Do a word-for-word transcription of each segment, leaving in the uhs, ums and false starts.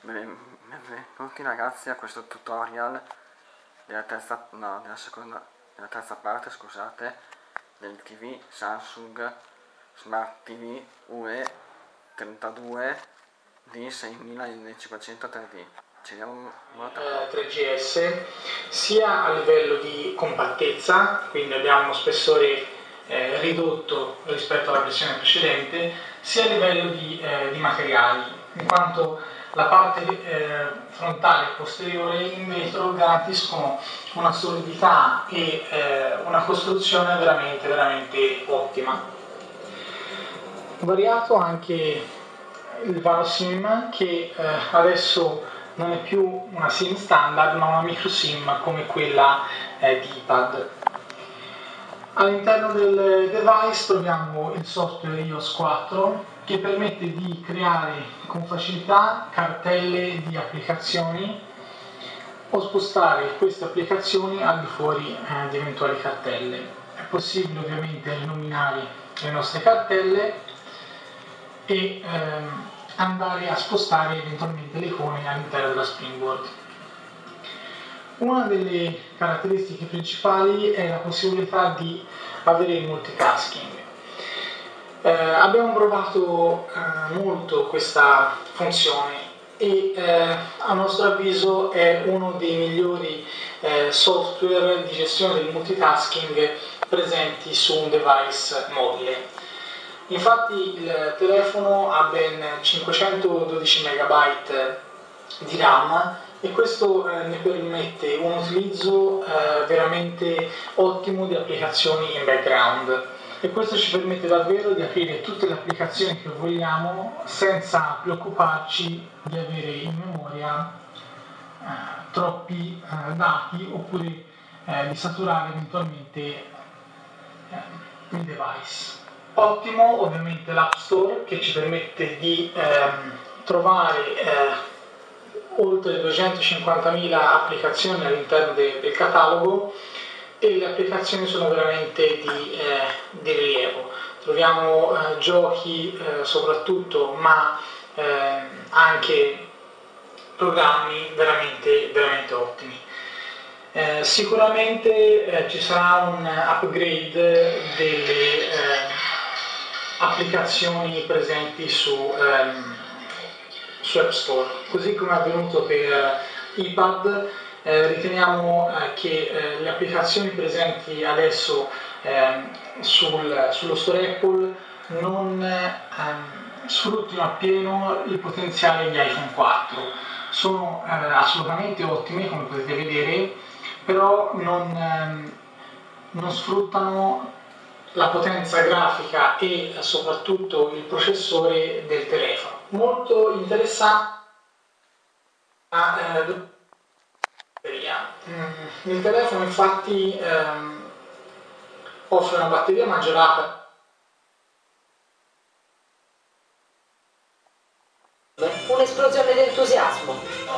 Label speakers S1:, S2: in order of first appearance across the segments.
S1: Benvenuti ragazzi a questo tutorial della terza, no, della seconda, della terza parte, scusate, del T V Samsung Smart T V U E trentadue D seimila cinquecento tre D. Ci diamo
S2: eh, tre G S sia a livello di compattezza, quindi abbiamo uno spessore eh, ridotto rispetto alla versione precedente, sia a livello di, eh, di materiali, in quanto la parte eh, frontale e posteriore in vetro garantiscono una solidità e eh, una costruzione veramente veramente ottima. Variato anche il vano SIM, che eh, adesso non è più una SIM standard ma una micro SIM come quella eh, di iPad. All'interno del device troviamo il software i O S quattro che permette di creare con facilità cartelle di applicazioni o spostare queste applicazioni al di fuori eh, di eventuali cartelle. È possibile ovviamente rinominare le nostre cartelle e ehm, andare a spostare eventualmente le icone all'interno della Springboard. Una delle caratteristiche principali è la possibilità di avere il multitasking. Eh, abbiamo provato eh, molto questa funzione e eh, a nostro avviso è uno dei migliori eh, software di gestione del multitasking presenti su un device mobile. Infatti il telefono ha ben cinquecentododici megabyte di RAM e questo eh, ne permette un utilizzo eh, veramente ottimo di applicazioni in background, e questo ci permette davvero di aprire tutte le applicazioni che vogliamo senza preoccuparci di avere in memoria eh, troppi eh, dati oppure eh, di saturare eventualmente eh, il device. Ottimo ovviamente l'App Store, che ci permette di ehm, trovare eh, oltre duecentocinquantamila applicazioni all'interno de- del catalogo, e le applicazioni sono veramente di, eh, di rilievo. Troviamo eh, giochi eh, soprattutto, ma eh, anche programmi veramente, veramente ottimi. Eh, sicuramente eh, ci sarà un upgrade delle eh, applicazioni presenti su, ehm, su App Store, così come è avvenuto per iPad. Eh, riteniamo eh, che eh, le applicazioni presenti adesso eh, sul, sullo store Apple non ehm, sfruttino appieno il potenziale di iPhone quattro. Sono eh, assolutamente ottime, come potete vedere, però non, ehm, non sfruttano la potenza grafica e soprattutto il processore del telefono. Molto interessante la eh, batteria. Mm, il telefono infatti ehm, offre una batteria maggiorata.
S3: Un'esplosione di entusiasmo.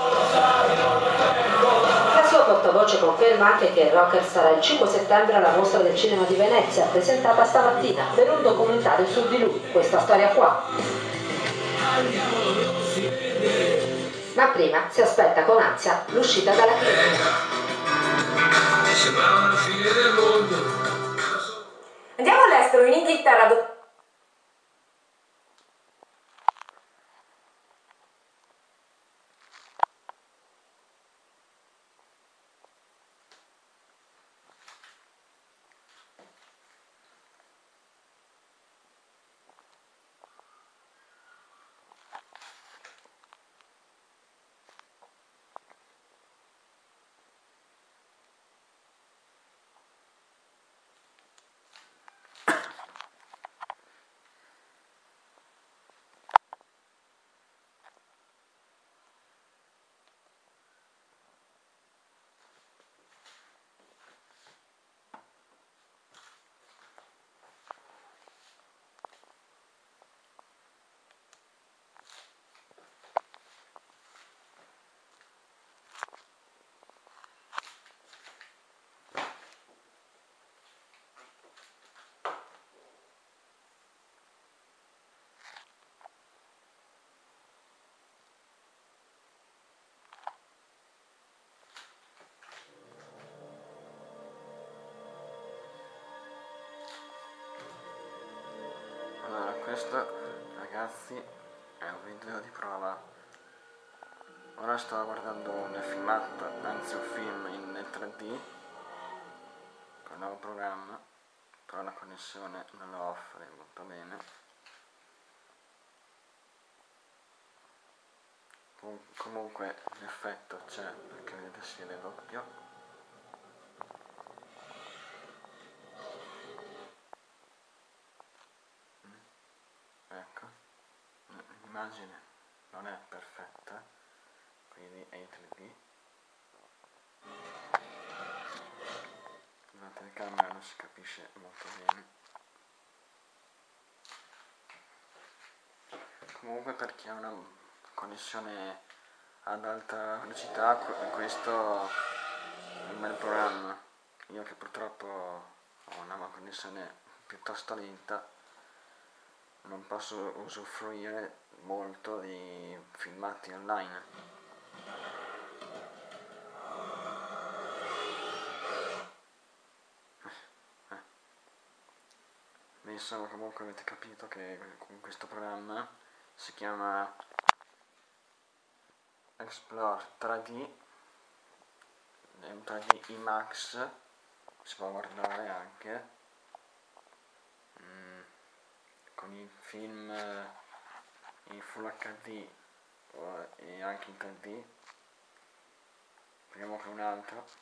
S3: La sua portavoce conferma anche che il rocker sarà il cinque settembre alla Mostra del Cinema di Venezia, presentata stamattina, per un documentario su di lui, questa storia qua. Ma prima si aspetta con ansia l'uscita dalla clinica.
S4: Andiamo all'estero, in Inghilterra. Do-
S1: ragazzi, è un video di prova. Ora sto guardando un filmato, anzi un film in tre D con un nuovo programma, però la connessione non lo offre molto bene. Com- comunque l'effetto c'è, perché vedete si vede doppio. Ecco, l'immagine non è perfetta, quindi è in tre D. La telecamera non si capisce molto bene. Comunque, per chi ha una connessione ad alta velocità, questo è un bel programma. Io che purtroppo ho una connessione piuttosto lenta, non posso usufruire molto di filmati online. Insomma, comunque avete capito che con questo programma si chiama Explore tre D, è un tre D IMAX, si può guardare anche mm, con i film in Full H D e anche in tre D. Vediamo che un altro.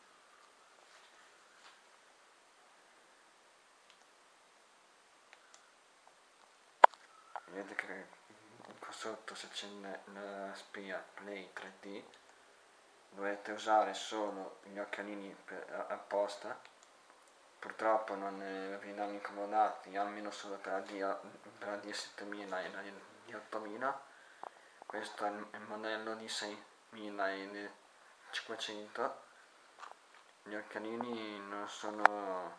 S1: Vedete che qua sotto, se c'è la spia Play tre D, dovete usare solo gli occhialini per, apposta. Purtroppo non vi danno incomodati, almeno solo per la, D, per la D settemila e la D ottomila. Questo è il modello D seimila e D cinquecento. Gli occhialini non sono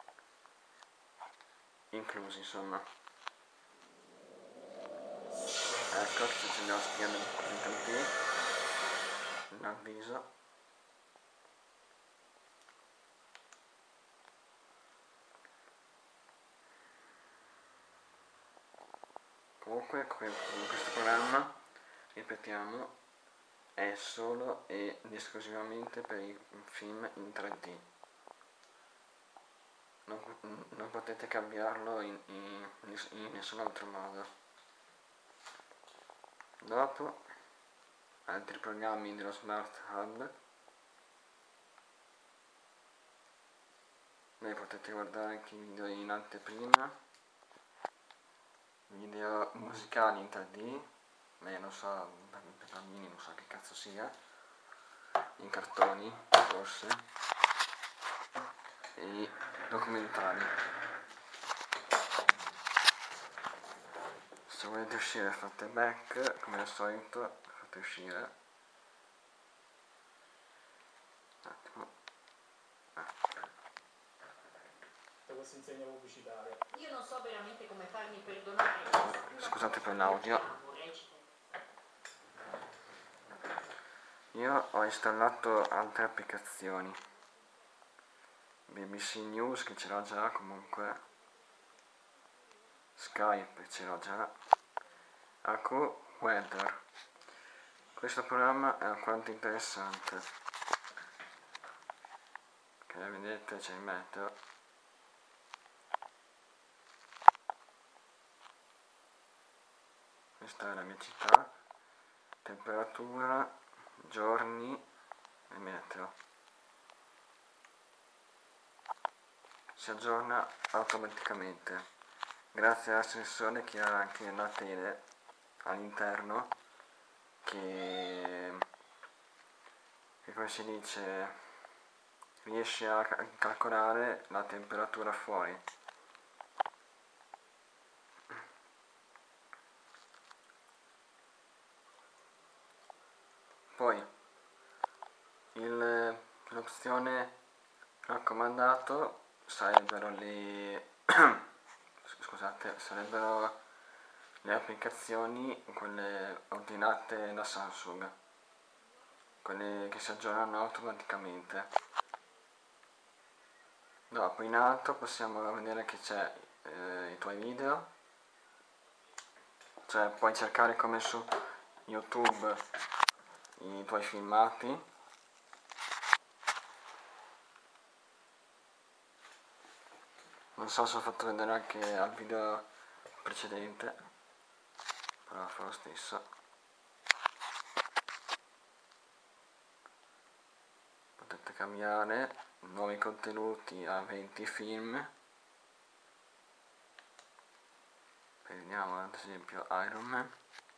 S1: inclusi, insomma. Ecco, se c'è lo schermo in tre D, l'avviso. Comunque questo programma, ripetiamo, è solo ed esclusivamente per i film in tre D. Non, non potete cambiarlo in, in, in nessun altro modo. Dopo, altri programmi dello Smart Hub. Voi potete guardare anche i video in anteprima, video musicali in tre D, beh, non so, per bambini non so che cazzo sia, in cartoni forse, e documentari. Se volete uscire fate back, come al solito, fate uscire. Un attimo.
S2: Questo insegno pubblicitario.
S3: Io non so veramente come farmi perdonare.
S1: Scusate per l'audio. Io ho installato altre applicazioni. B B C News, che ce l'ho già comunque. Skype ce l'ho già. AccuWeather. Questo programma è alquanto interessante. Che vedete c'è il meteo. Questa è la mia città, temperatura, giorni e meteo. Si aggiorna automaticamente grazie all'ascensore che ha anche la tele all'interno che, che come si dice, riesce a calcolare la temperatura fuori. Poi il, l'opzione raccomandato sarebbero le scusate, sarebbero le applicazioni, quelle ordinate da Samsung, quelle che si aggiornano automaticamente. Dopo in alto possiamo vedere che c'è eh, i tuoi video, cioè puoi cercare come su YouTube i tuoi filmati. Non so se ho fatto vedere anche al video precedente, però fa lo stesso. Potete cambiare nuovi contenuti a venti film. Vediamo ad esempio Iron Man.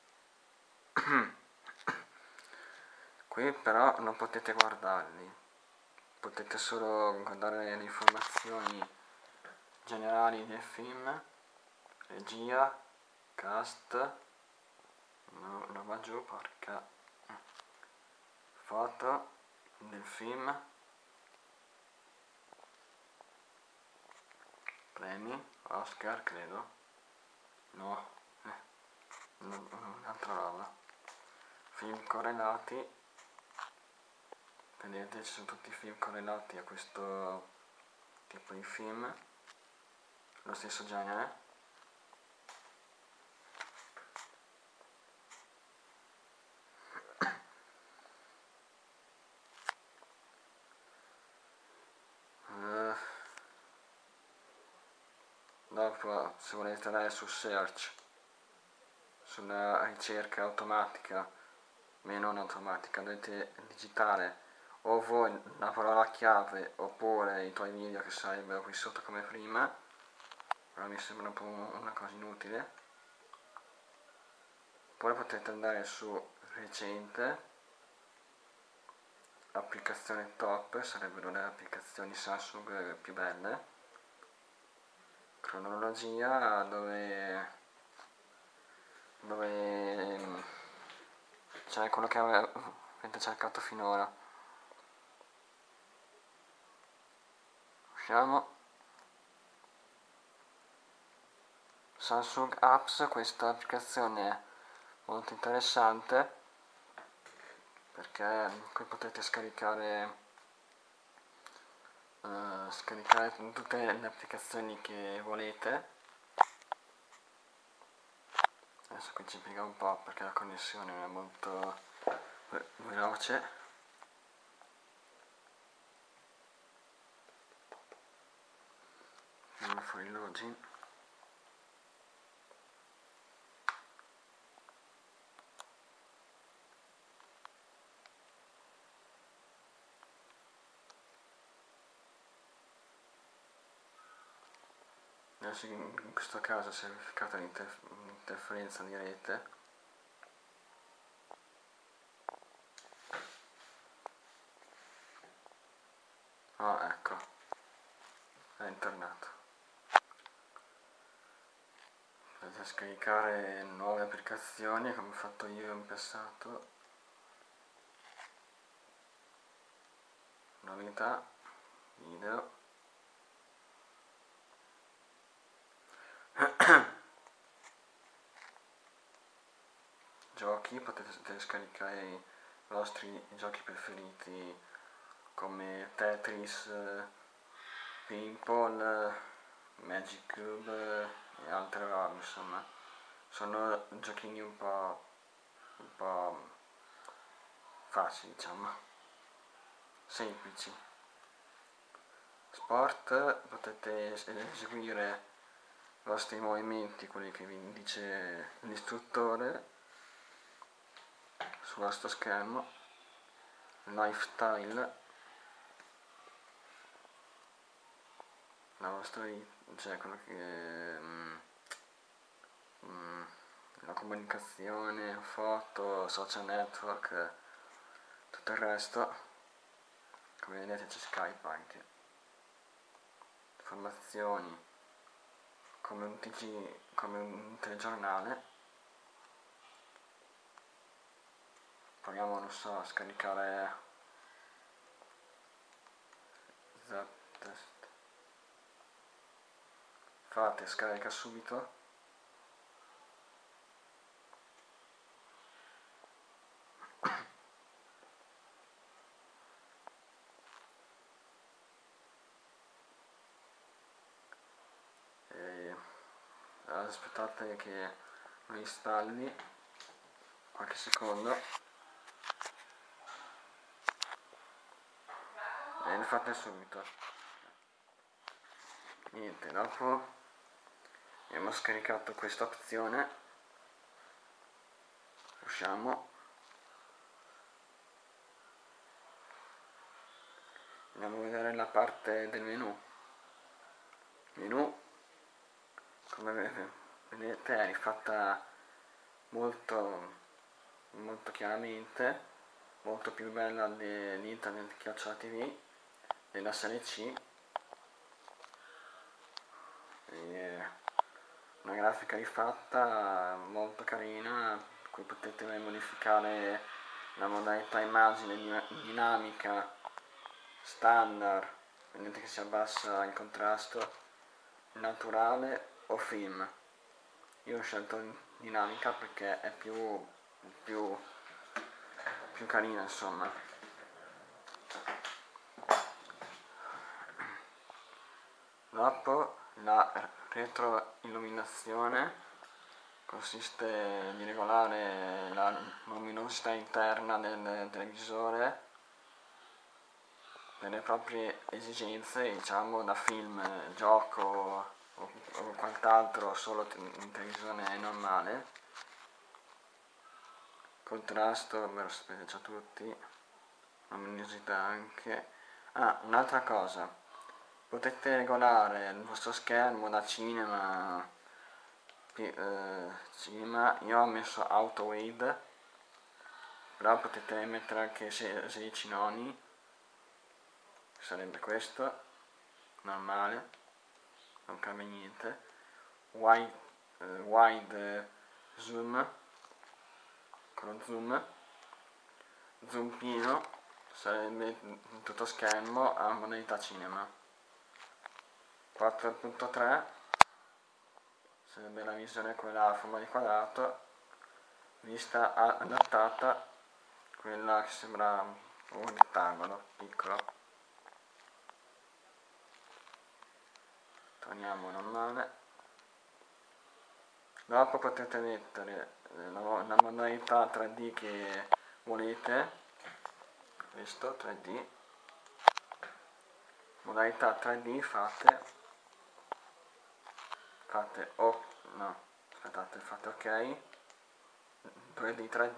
S1: Qui però non potete guardarli, potete solo guardare le informazioni generali del film, regia, cast, no, no va giù, porca, foto del film, premi, Oscar credo, no, eh, un'altra roba, film correlati. Vedete, ci sono tutti i film correlati a questo tipo di film, lo stesso genere. Uh, dopo, se volete andare su search, sulla ricerca automatica, ma non automatica, dovete digitare o voi la parola chiave oppure i tuoi video che sarebbero qui sotto come prima. Però mi sembra un po' una cosa inutile. Poi potete andare su recente, applicazione top, sarebbero le applicazioni Samsung più belle, cronologia, dove dove c'è quello che avete cercato finora. Usciamo. Samsung Apps, questa applicazione è molto interessante perché qui potete scaricare uh, scaricare tutte le applicazioni che volete. Adesso qui ci piega un po' perché la connessione non è molto veloce. Andiamo fuori il login. Adesso in questo caso si è verificata l'interferenza di rete. Ah, ecco, è tornato. Potete scaricare nuove applicazioni come ho fatto io in passato. Novità, video. Giochi, potete scaricare i vostri giochi preferiti come Tetris, Pinball, Magic Cube e altre robe, insomma. Sono giochini un po', un po' facili, diciamo, semplici. Sport, potete eseguire i vostri movimenti, quelli che vi dice l'istruttore sul vostro schermo. Lifestyle, la vostra vita, cioè quello che mm, mm, la comunicazione, foto, social network, tutto il resto. Come vedete c'è Skype anche, informazioni come un T G, come un telegiornale. Proviamo, non so, a scaricare Zaptest. Fate scarica subito. E aspettate che lo installi qualche secondo e lo fate subito. Niente, dopo abbiamo scaricato questa opzione, usciamo, andiamo a vedere la parte del menu. Menu, come vedete, è rifatta molto molto chiaramente, molto più bella dell'Internet Chiocciola T V della serie C. E una grafica rifatta molto carina, qui potete modificare la modalità immagine dinamica, standard, vedete che si abbassa il contrasto, naturale o film. Io ho scelto dinamica perché è più più più carina, insomma. Dopo la retroilluminazione consiste di regolare la luminosità interna del televisore per le proprie esigenze, diciamo da film, gioco o, o quant'altro, solo in televisione normale. Contrasto, ve lo sapete già tutti, luminosità anche. Ah, un'altra cosa, potete regolare il vostro schermo da cinema, eh, cinema. Io ho messo auto wide, però potete mettere anche sedici noni, sarebbe questo, normale, non cambia niente. Wide, eh, wide zoom, con lo zoom, zoom pieno, sarebbe tutto schermo a modalità cinema. quattro punto tre sarebbe la visione quella a forma di quadrato, vista adattata quella che sembra un rettangolo piccolo. Torniamo normale. Dopo potete mettere la, la modalità tre D che volete, questo tre D, modalità tre D fate fate o no aspettate fate ok, due D tre D,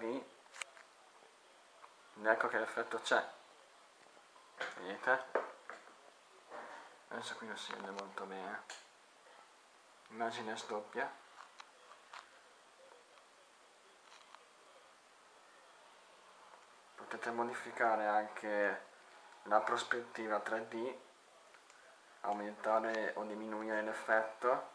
S1: ed ecco che l'effetto c'è, vedete? Adesso qui non si vede molto bene, immagine sdoppia, potete modificare anche la prospettiva tre D, aumentare o diminuire l'effetto.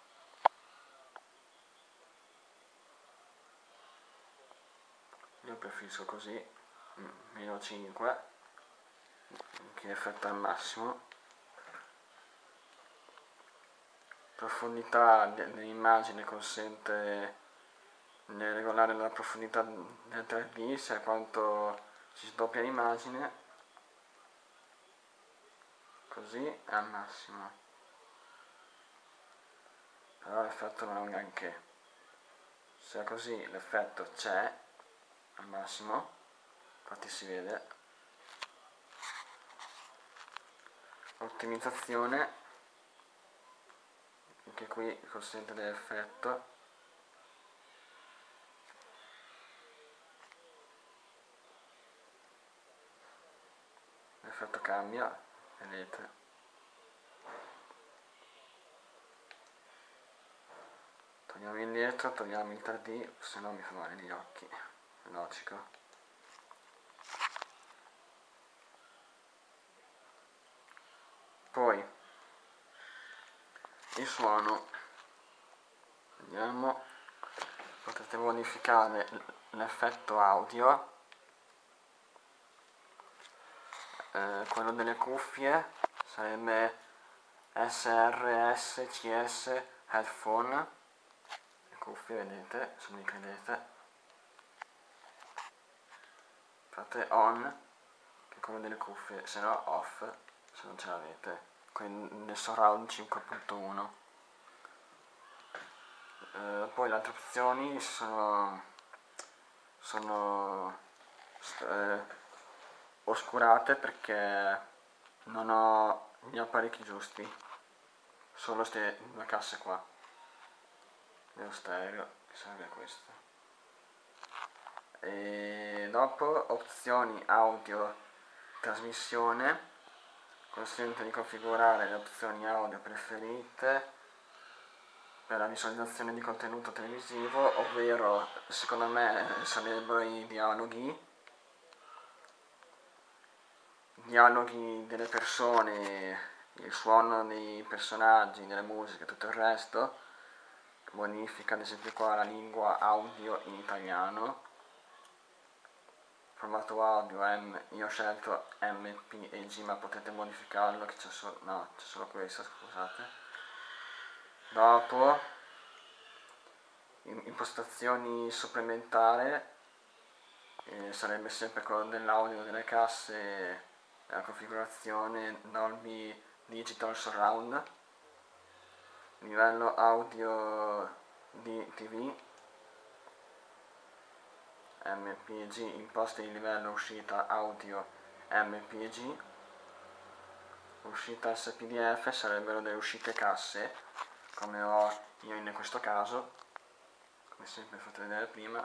S1: Io preferisco così, meno cinque, che effetto al massimo. Profondità dell'immagine consente di regolare la profondità del tre D, se a quanto si sdoppia l'immagine, così è al massimo, però l'effetto non è un granché. Se è così l'effetto c'è al massimo, infatti si vede. Ottimizzazione, anche qui consente dell'effetto. L'effetto cambia, vedete. Torniamo indietro, togliamo il tre D, se no mi fa male gli occhi, è logico. Poi il suono, vediamo, potete modificare l'effetto audio, eh, quello delle cuffie sarebbe S R S C S headphone, le cuffie, vedete, se mi credete, fate on, che è quello delle cuffie, se no off, se non ce l'avete, quindi nel surround cinque punto uno. eh, poi le altre opzioni sono, sono eh, oscurate perché non ho gli apparecchi giusti, solo queste due casse qua, dello stereo, che serve questo. E dopo opzioni audio trasmissione, consente di configurare le opzioni audio preferite per la visualizzazione di contenuto televisivo, ovvero secondo me sarebbero i dialoghi, dialoghi delle persone, il suono dei personaggi, delle musiche, tutto il resto, modifica ad esempio qua la lingua audio in italiano, formato audio M, io ho scelto M P E G, ma potete modificarlo che c'è solo, no, c'è solo questo, scusate. Dopo impostazioni supplementari, eh, sarebbe sempre quello dell'audio delle casse, la configurazione Dolby Digital Surround, livello audio di T V, M P E G, imposte di livello uscita audio M P E G, uscita S P D F sarebbero delle uscite casse, come ho io in questo caso, come sempre fatto vedere prima.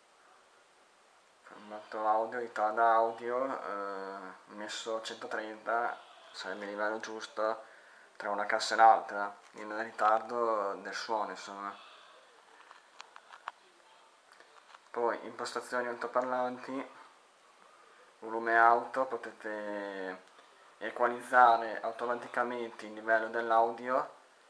S1: Formato audio, ritardo audio, eh, messo centotrenta, sarebbe il livello giusto tra una cassa e l'altra, il ritardo del suono insomma. Poi impostazioni altoparlanti, volume alto, potete equalizzare automaticamente il livello dell'audio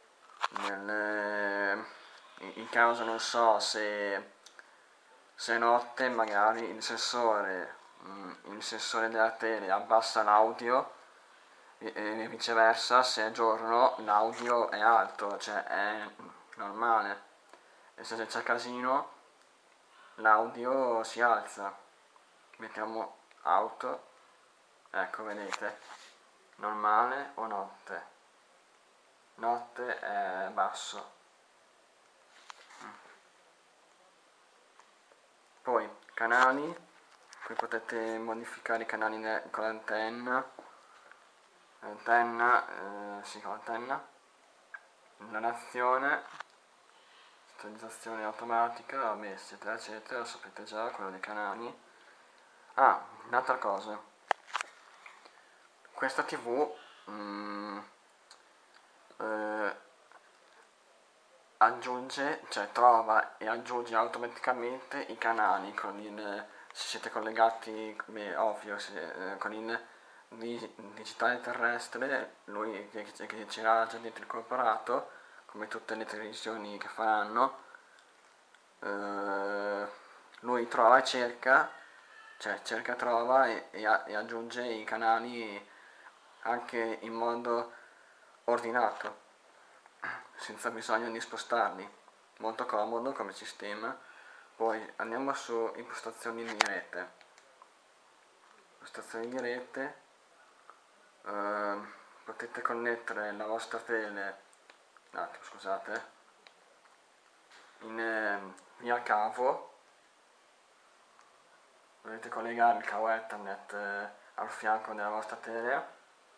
S1: nel, in caso non so se se notte magari il sensore, il sensore della tele abbassa l'audio e viceversa, se è giorno l'audio è alto, cioè è normale, e se c'è casino l'audio si alza. Mettiamo auto, ecco vedete, normale o notte, notte è basso. Poi canali, qui potete modificare i canali con l'antenna, l'antenna, eh, sì con l'antenna, la nazione, stabilizzazione automatica, vabbè, eccetera eccetera, lo sapete già, quello dei canali. Ah, un'altra cosa, questa tv mm, eh, aggiunge, cioè trova e aggiunge automaticamente i canali con il, se siete collegati, beh, ovvio, se, eh, con il di, digitale terrestre, lui che, che ce l'ha già dentro incorporato, come tutte le televisioni che faranno, eh, lui trova e cerca, cioè cerca, trova e, e, e aggiunge i canali anche in modo ordinato, senza bisogno di spostarli, molto comodo come sistema. Poi andiamo su impostazioni di rete, impostazioni di rete, eh, potete connettere la vostra tele, un attimo scusate, in eh, via cavo, dovete collegare il cavo Ethernet eh, al fianco della vostra tele,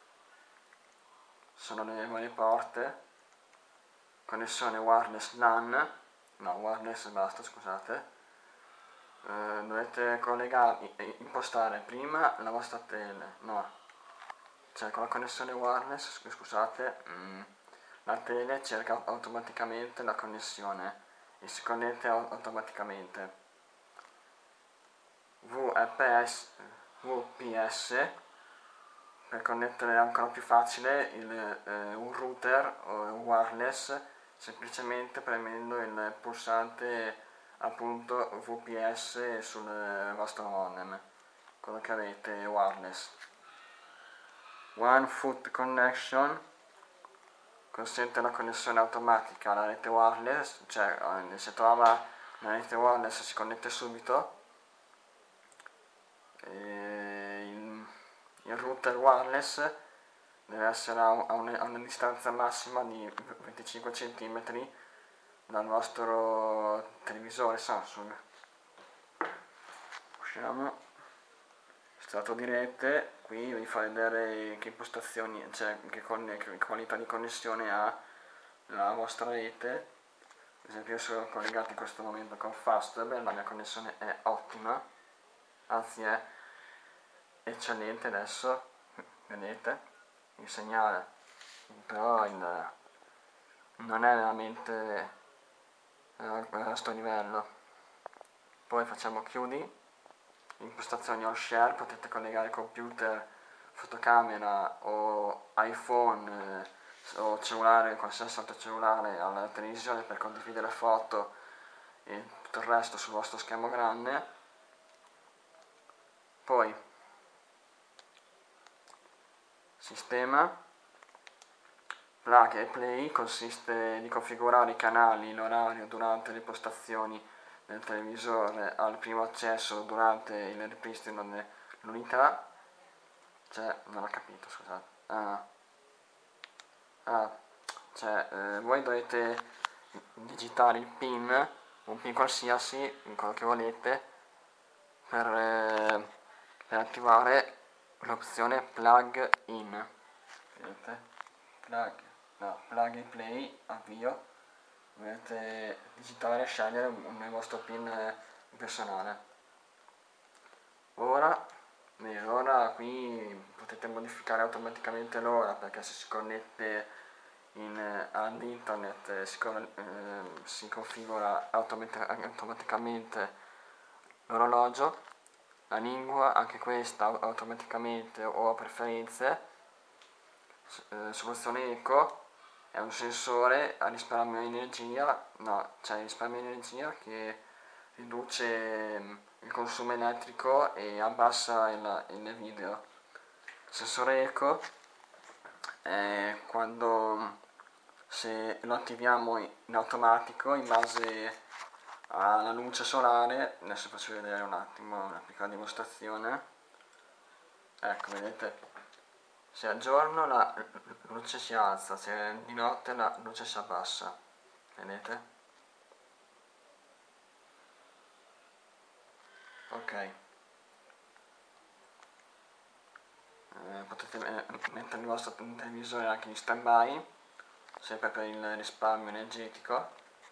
S1: sono le varie porte, connessione wireless LAN, no wireless basta scusate, eh, dovete collegare, impostare prima la vostra tele, no, cioè con la connessione wireless scusate, mm, la tele cerca automaticamente la connessione e si connette automaticamente. V P S, V P S per connettere ancora più facile il, eh, un router o un wireless, semplicemente premendo il pulsante appunto V P S sul vostro modem, quello che avete wireless. One Foot Connection consente la connessione automatica alla rete wireless, cioè se trova una rete wireless si connette subito. E il, il router wireless deve essere a, una, a una distanza massima di venticinque centimetri dal vostro televisore Samsung. Usciamo, stato di rete, qui vi fa vedere che impostazioni, cioè che, con, che qualità di connessione ha la vostra rete. Ad esempio io sono collegato in questo momento con Fastweb, la mia connessione è ottima, anzi è eccellente adesso, vedete il segnale, però il, non è veramente a questo livello. Poi facciamo chiudi, impostazioni all share, potete collegare computer, fotocamera o iPhone eh, o cellulare, qualsiasi altro cellulare alla televisione per condividere foto e tutto il resto sul vostro schermo grande. Poi sistema, plug e play, consiste di configurare i canali, l'orario durante le impostazioni del televisore al primo accesso durante il ripristino dell'unità. Cioè, non ho capito, scusate. Ah, ah cioè, eh, voi dovete digitare il pin, un pin qualsiasi, quello che volete, per, eh, per attivare l'opzione plug in. Vedete? Plug, no, plug and play, avvio. Dovete digitare e scegliere un, un vostro pin personale. Ora, beh, ora qui potete modificare automaticamente l'ora, perché se si connette in, ad internet eh, si, eh, si configura automatic- automaticamente l'orologio, la lingua anche questa automaticamente o a preferenze. Eh, soluzione eco è un sensore a risparmio di energia, no, cioè risparmio di energia che riduce mh, il consumo elettrico e abbassa il, il video. Il sensore eco è quando se lo attiviamo in automatico in base alla luce solare. Adesso faccio vedere un attimo una piccola dimostrazione. Ecco, vedete, se è giorno la luce si alza, se è di notte la luce si abbassa, vedete? Ok. Eh, potete mettere il vostro televisore anche in stand by, sempre per il risparmio energetico.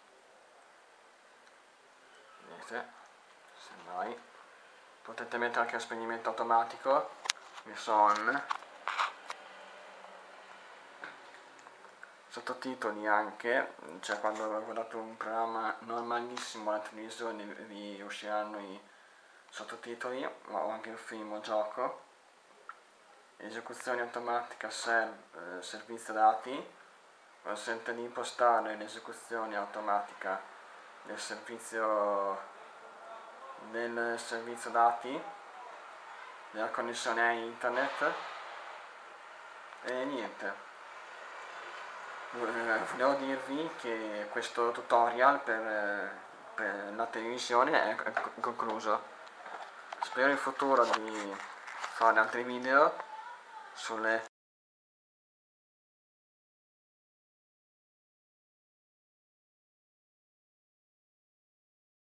S1: Vedete? Stand by. Potete mettere anche lo spegnimento automatico, messo on. Sottotitoli anche, cioè quando guardate un programma normalissimo alla televisione vi usciranno i sottotitoli, o anche un film o gioco. Esecuzione automatica serv, eh, servizio dati, consente di impostare l'esecuzione automatica del servizio del servizio dati, della connessione a internet e niente. Volevo dirvi che questo tutorial per, per la televisione è concluso. Spero in futuro di fare altri video sulle